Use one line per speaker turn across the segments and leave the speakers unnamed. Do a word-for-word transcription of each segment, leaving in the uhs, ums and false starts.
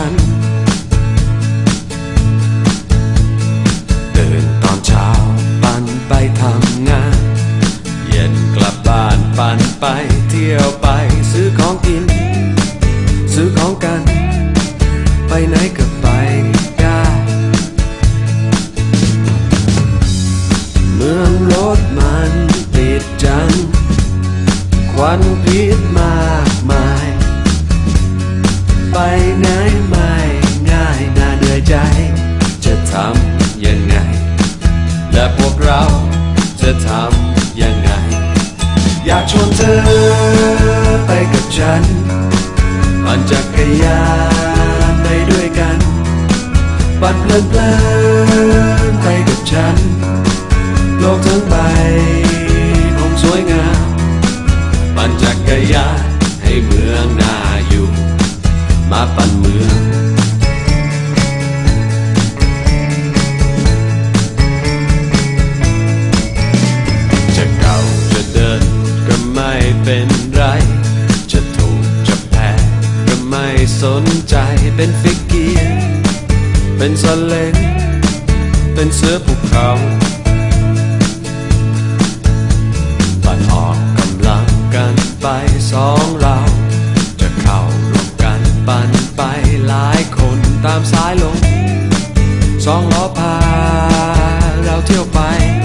ฉันตื่นตอนเช้าปั่นไปทำงานเย็นกลับบ้านปั่นไปเที่ยวไปซื้อของกินซื้อของกันไปไหนก็ไปได้เมืองรถมันติดจังควันพิษมากมายไปไหนไม่ง่ายน่าเหนื่อยใจจะทำยังไงและพวกเราจะทำยังไงอยากชวนเธอไปกับฉันปั่นจักรยานไปด้วยกันปั่นเพลินเพลินไปกับฉันโลกทั้งใบคงสวยงามปั่นจักรยานให้เมืองน่าอยู่มาปั่นเมืองจะเก่าจะเดินก็ไม่เป็นไรจะถูกจะแพ้ก็ไม่สนใจเป็นฟิกเกียร์เป็นสเล้งเป็นเสือภูเขาปั่นออกกำลังกันไปสองเราจะเข้ารวมกันปั่นไปหลายคนตามสายลมสองล้อพาเราเที่ยวไป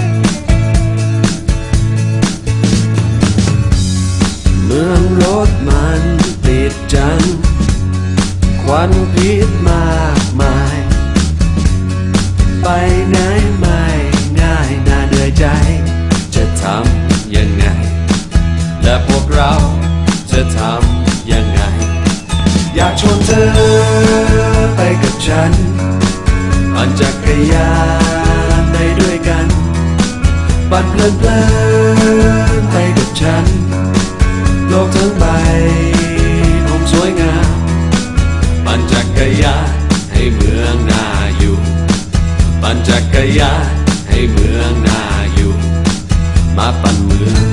เมืองรถมันติดจังควันพิษมากมายไปไหนไม่ง่ายน่าเหนื่อยใจจะทำยังไงและพวกเราจะทำยังไงอยากชวนเธอไปกับฉันปั่นจักรยานไปด้วยกันปั่นเพลินเพลินไปกับฉันโลกทั้งใบคงสวยงามปั่นจักรยานให้เมืองน่าอยู่ปั่นจักรยานให้เมืองน่าอยู่มาปั่นเมือง